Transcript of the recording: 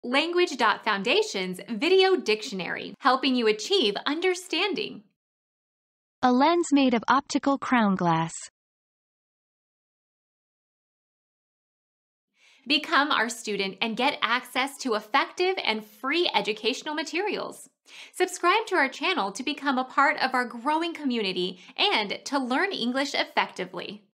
Language.Foundation's Video Dictionary, helping you achieve understanding. A lens made of optical crown glass. Become our student and get access to effective and free educational materials. Subscribe to our channel to become a part of our growing community and to learn English effectively.